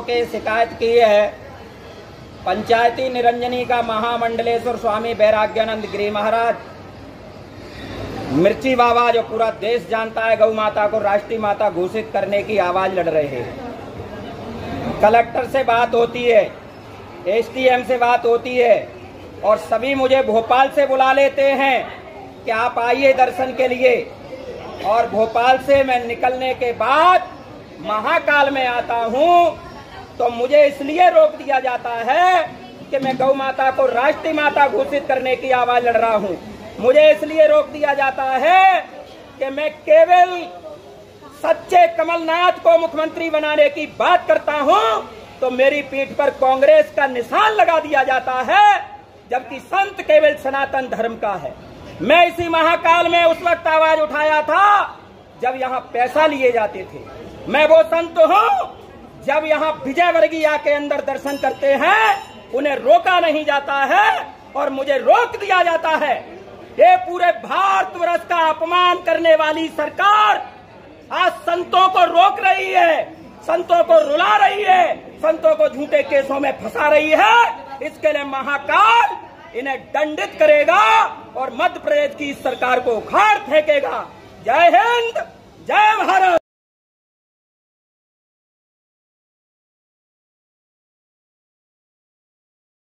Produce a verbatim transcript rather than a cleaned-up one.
के शिकायत की है। पंचायती निरंजनी का महामंडलेश्वर स्वामी वैराग्यानंद गिरी महाराज, मिर्ची बाबा, जो पूरा देश जानता है, गौ माता को राष्ट्रीय माता घोषित करने की आवाज लड़ रहे हैं। कलेक्टर से बात होती है, एसडीएम से बात होती है, और सभी मुझे भोपाल से बुला लेते हैं कि आप आइए दर्शन के लिए। और भोपाल से मैं निकलने के बाद महाकाल में आता हूं तो मुझे इसलिए रोक दिया जाता है कि मैं गौ माता को राष्ट्रीय माता घोषित करने की आवाज लड़ रहा हूं। मुझे इसलिए रोक दिया जाता है कि मैं केवल सच्चे कमलनाथ को मुख्यमंत्री बनाने की बात करता हूं तो मेरी पीठ पर कांग्रेस का निशान लगा दिया जाता है, जबकि संत केवल सनातन धर्म का है। मैं इसी महाकाल में उस वक्त आवाज उठाया था जब यहाँ पैसा लिए जाते थे। मैं वो संत हूँ जब यहाँ विजय वर्गीय के अंदर दर्शन करते हैं उन्हें रोका नहीं जाता है और मुझे रोक दिया जाता है। ये पूरे भारतवर्ष का अपमान करने वाली सरकार आज संतों को रोक रही है, संतों को रुला रही है, संतों को झूठे केसों में फंसा रही है। इसके लिए महाकाल इन्हें दंडित करेगा और मध्य प्रदेश की सरकार को उखाड़ फेंकेगा। जय हिंद, जय भारत।